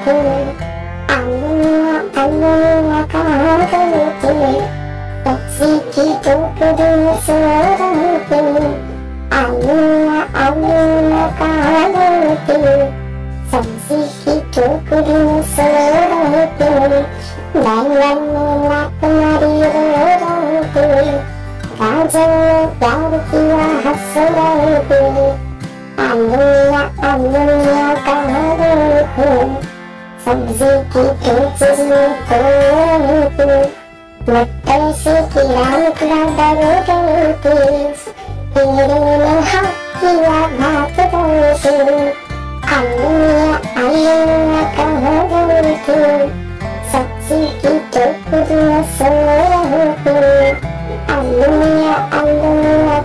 Allunya, allunya kau putih, taksi hidupku seorang. Allunya, allunya kau putih, taksi hidupku seorang. Dan minat kemari orang, Raja dari kilah seorang. Allunya, allunya kau putih, sabzi hidupku seorang. Mata sekian baru ganti, iringan hati abad ganti. Allunya, allunya kau putih, saksi hidupku seorang. Allunya, allunya